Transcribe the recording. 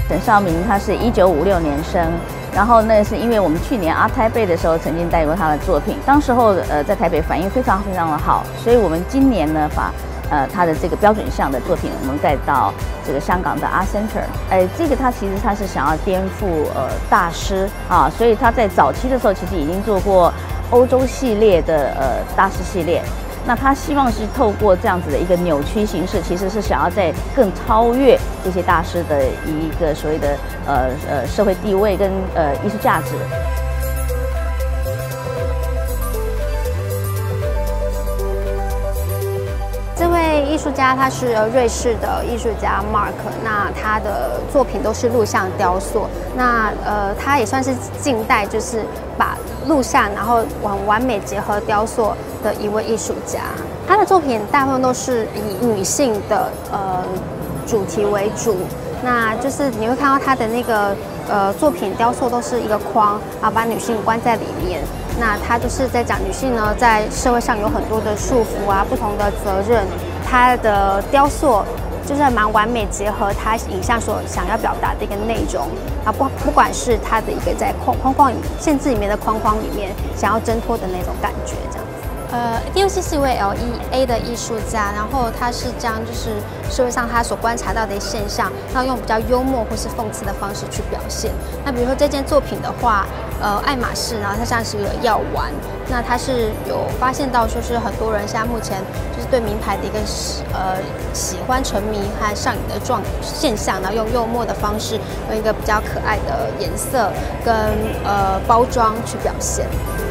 沈少明他是1956年生，然后那是因为我们去年阿台北的时候曾经带过他的作品，当时候在台北反应非常的好，所以我们今年呢把他的这个标准项的作品我们带到这个香港的 Art Center。这个他其实他是想要颠覆大师啊，所以他在早期的时候其实已经做过欧洲系列的大师系列。那他希望是透过这样子的一个扭曲形式，其实是想要在更超越这些大师的一个所谓的社会地位跟艺术价值。 这位艺术家他是瑞士的艺术家 Mark， 那他的作品都是录像雕塑。那他也算是近代就是把录像然后完美结合雕塑的一位艺术家。他的作品大部分都是以女性的主题为主，那就是你会看到他的那个作品雕塑都是一个框，然后把女性关在里面。那他就是在讲女性呢，在社会上有很多的束缚啊，不同的责任。他的雕塑就是蛮完美结合他影像所想要表达的一个内容啊，不管是他的一个在框框限制里面的框框里面想要挣脱的那种感觉，这样子。DOC 是一位 LEA 的艺术家，然后他是将就是社会上他所观察到的现象，然后用比较幽默或是讽刺的方式去表现。那比如说这件作品的话，爱马仕呢，它像是一个药丸，那它是有发现到说是很多人现在目前就是对名牌的一个喜欢沉迷和上瘾的现象，然后用幽默的方式，用一个比较可爱的颜色跟包装去表现。